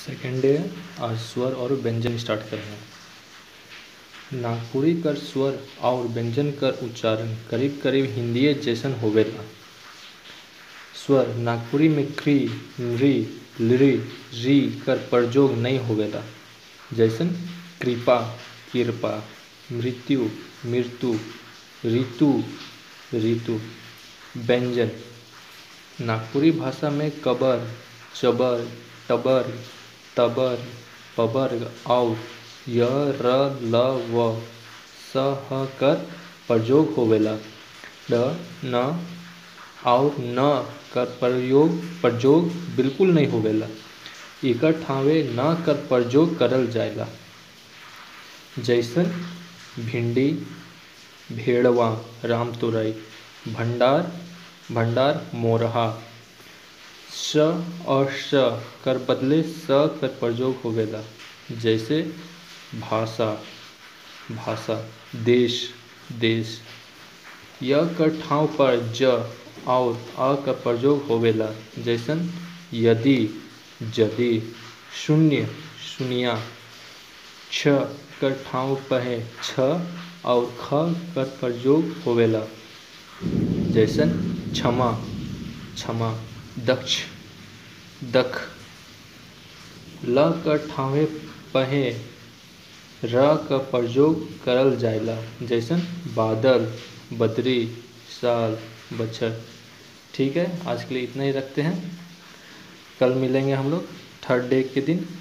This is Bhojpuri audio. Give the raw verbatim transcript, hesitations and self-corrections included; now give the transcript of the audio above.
सेकेंड डे आज स्वर और व्यंजन स्टार्ट कर रहे हैं। नागपुरी कर स्वर और व्यंजन कर उच्चारण करीब करीब हिंदी जैसन होवेला। स्वर नागपुरी में क्री, मृ, लृ, री कर प्रयोग नहीं होवेला, जैसन कृपा, कृपा, मृत्यु, मृत्यु, ऋतु, ऋतु। व्यंजन नागपुरी भाषा में कबर, चबर, टबर, तबर, पबर और य, र, ल, व, स, ह कर प्रयोग होवेला। ड, न और न कर प्रयोग प्रयोग बिल्कुल नहीं होवेला। एकर ठावे न कर प्रयोग करल जाएला, जैसन भिंडी, भेड़वा, रामतुरई, भंडार, भंडार, मोरहा। श और श कर बदले स कर प्रयोग होवेला, जैसे भाषा, भाषा, देश, देश। य कर ठाव पर ज और अ का प्रयोग होवेला, जैसन यदि, यदि। शून्य, शून्या। छ कर ठाव पर छ और ख कर प्रयोग होवेला, जैसन क्षमा, क्षमा। दक्ष, दख। ल कर ठावे पहे र का प्रयोग करल जाएला, जैसन बादल, बदरी, साल, बछर। ठीक है, आज के लिए इतना ही रखते हैं। कल मिलेंगे हम लोग थर्ड डे के दिन।